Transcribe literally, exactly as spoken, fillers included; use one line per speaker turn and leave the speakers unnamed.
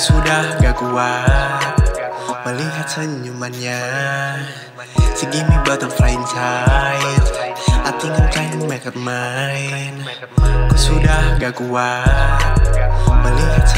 sudah gak kuat melihat senyumannya. She give me butterfly inside, I think I'm trying to make her mine. Ku sudah gak kuat melihat